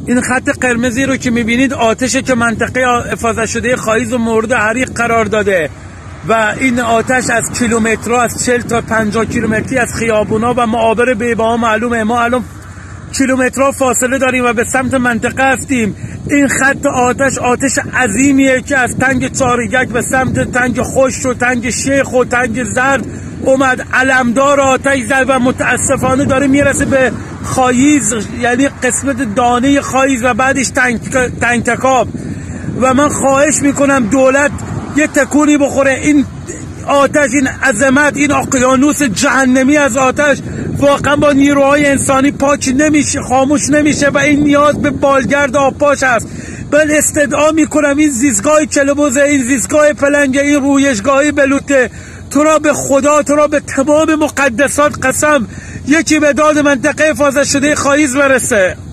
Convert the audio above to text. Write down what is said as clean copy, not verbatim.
این خط قرمزی رو که میبینید آتشه که منطقه حفاظت شده خایز و مورد حریق قرار داده و این آتش از کیلومترها، از 40 تا 50 کیلومتری از خیابونا و معابر بی‌بها معلومه. ما الان کیلومترها فاصله داریم و به سمت منطقه هستیم. این خط آتش عظیمیه که از تنگ چاریگک به سمت تنگ خشک و تنگ شیخ و تنگ زرد اومد، علمدار آتش زد و متاسفانه داره میرسه به خایز، یعنی قسمت دانه خایز و بعدش تنگ تکاب. و من خواهش میکنم دولت یه تکونی بخوره. این آتش، این عظمت، این اقیانوس جهنمی از آتش واقعا با نیروهای انسانی پاک نمیشه، خاموش نمیشه و این نیاز به بالگرد آبپاش است. من استدعا میکنم این زیستگاه کلبوزه، این زیستگاه پلنگه، این رویشگاهی بلوطه، تو را به خدا، تو را به تمام مقدسات قسم، یکی به داد منطقه حفاظت شده خایز برسه.